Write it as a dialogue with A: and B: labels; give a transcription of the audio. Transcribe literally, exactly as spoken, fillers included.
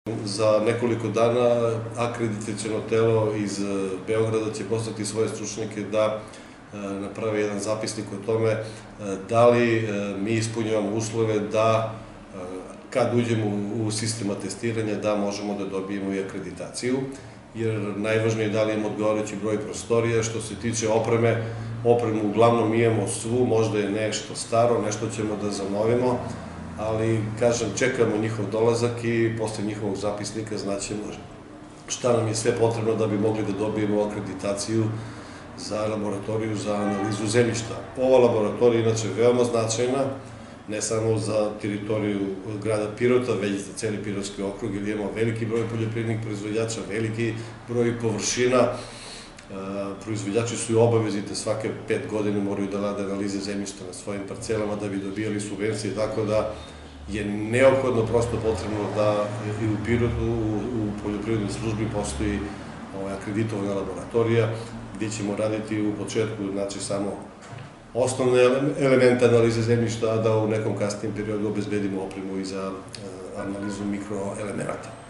A: Za nekoliko dana akreditaciono telo iz Beograda će poslati svoje stručnjake da naprave jedan zapisnik o tome da li mi ispunjavamo uslove da kad uđemo u sistem testiranja da možemo da dobijemo i akreditaciju, jer najvažnije je da li imamo odgovarajući broj prostorija. Što se tiče opreme, opremu uglavnom imamo svu, možda je nešto staro, nešto ćemo da zanovimo, ali, kažem, čekamo njihov dolazak i posle njihovog zapisnika znaćemo šta nam je sve potrebno da bi mogli da dobijemo akreditaciju za laboratoriju za analizu zemljišta. Ova laboratorija je inače veoma značajna, ne samo za teritoriju grada Pirota, već za celi Pirotski okrug, jer imamo veliki broj poljoprivrednih proizvođača, veliki broj površina. Proizvođači su i obavezi da svake pet godine moraju da rade analize zemljišta na svojim parcelama da bi dobijali subvencije, tako da je neophodno prosto potrebno da i u Pirotu, u poljoprivrednoj službi postoji akreditovana laboratorija gde ćemo raditi u početku, znači, samo osnovne elemente analize zemljišta, a da u nekom kasnijem periodu obezbedimo opremu i za analizu mikroelemenata.